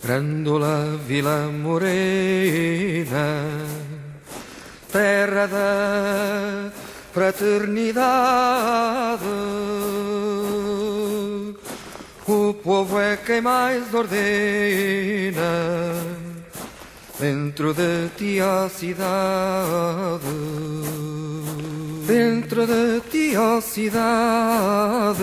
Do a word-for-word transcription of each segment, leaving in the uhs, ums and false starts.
Grândola Vila Morena, terra da fraternidade, o povo é quem mais ordena dentro de ti a cidade, dentro de ti a cidade,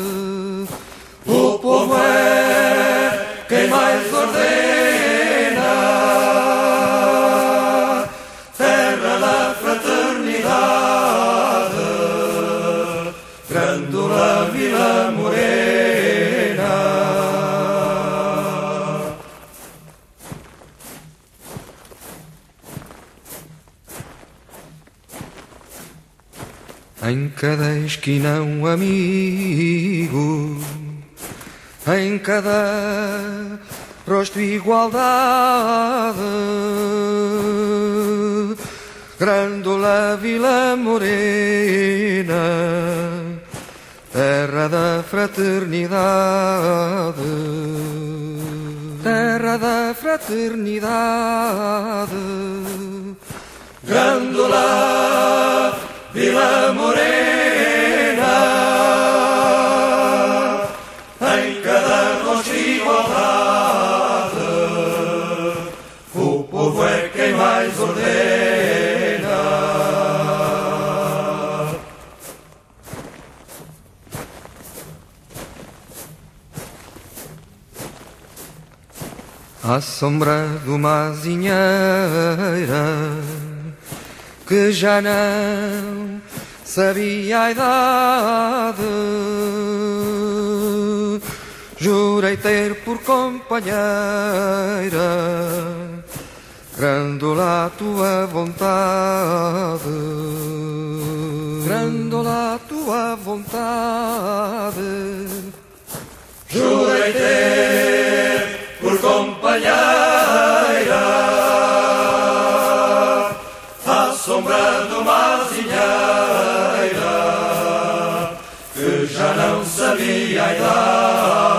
o povo é quem mais ordena, terra da fraternidade, Grândola Vila Morena. Em cada esquina um amigo, em cada rosto igualdade, Grândola Vila Morena, terra da fraternidade, terra da fraternidade, Grândola Vila Morena, em cada rosto igualdade, o povo é quem mais ordena. À sombra de uma azinheira que já não sabia a idade, jurei ter por companheira Grândola a tua vontade, Grândola a tua vontade, jurei ter por companheira à sombra de uma azinheira que já não sabia a idade.